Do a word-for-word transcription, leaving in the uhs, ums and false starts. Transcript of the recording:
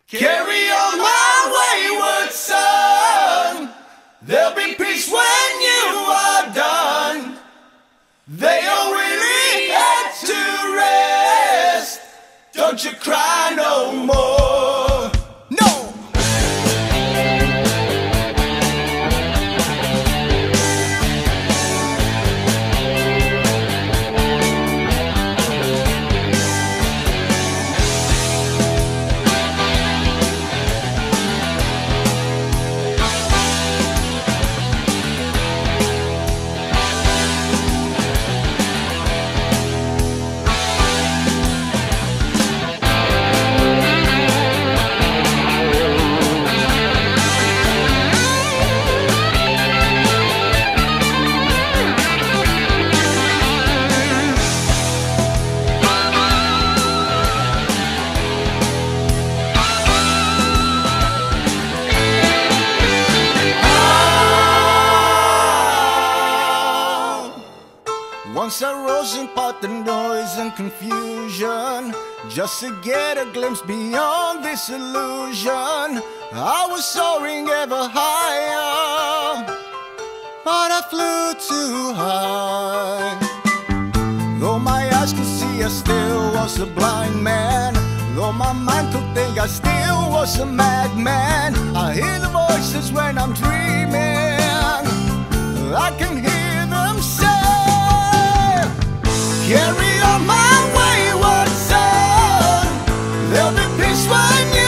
Carry on my wayward son. There'll be peace when you are done. They all really had to rest. Don't you cry no more. No. Once I rose in part the noise and confusion, just to get a glimpse beyond this illusion. I was soaring ever higher, but I flew too high. Though my eyes could see, I still was a blind man. Though my mind could think, I still was a madman. I hear the voices when I'm dreaming, I can hear them say, carry on my wayward son. There'll be peace when you